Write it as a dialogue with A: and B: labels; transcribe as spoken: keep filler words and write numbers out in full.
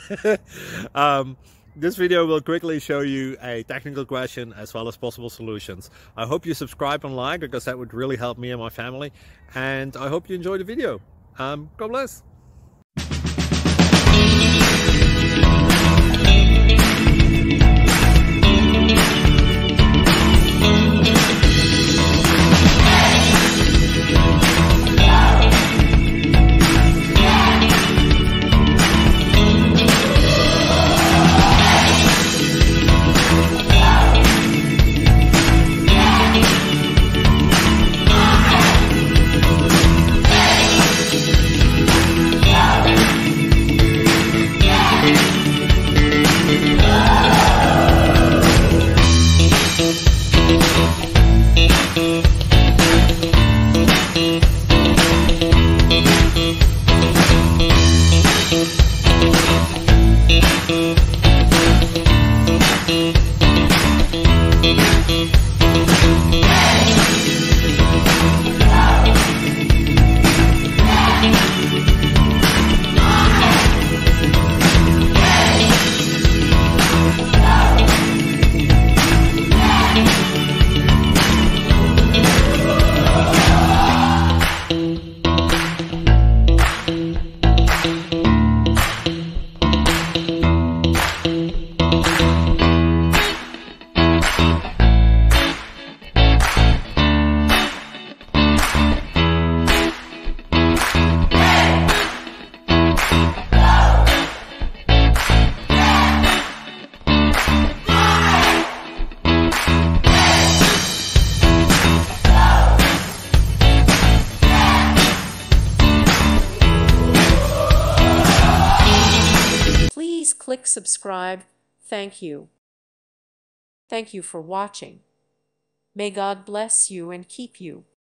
A: um, this video will quickly show you a technical question as well as possible solutions. I hope you subscribe and like, because that would really help me and my family. And I hope you enjoy the video. Um, God bless.
B: Please click subscribe. Thank you. Thank you for watching. May God bless you and keep you.